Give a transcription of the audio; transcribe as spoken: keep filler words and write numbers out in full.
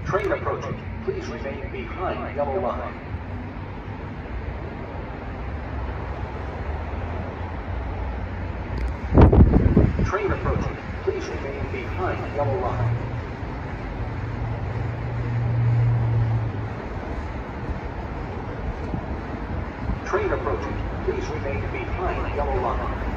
Train approaching. Please remain behind yellow line. Train approaching. Please remain behind yellow line. Train approaching. Please remain behind yellow line.